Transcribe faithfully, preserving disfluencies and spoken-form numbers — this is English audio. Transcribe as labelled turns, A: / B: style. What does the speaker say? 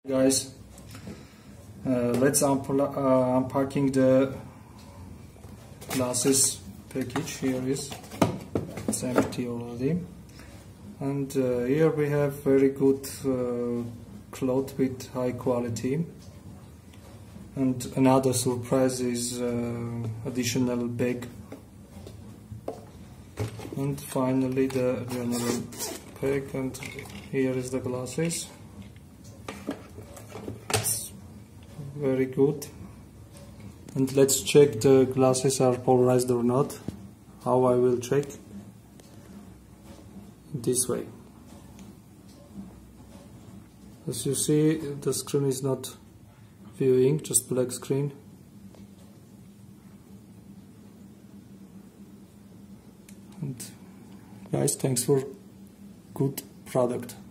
A: Guys, uh, let's unpl uh, unpacking the glasses package. Here is it's empty already, and uh, here we have very good uh, cloth with high quality. And another surprise is uh, additional bag. And finally the general pack, and here is the glasses. It's very good. And let's check the glasses are polarized or not. How I will check? This way. As you see, the screen is not viewing, just black screen. And guys, thanks for good product.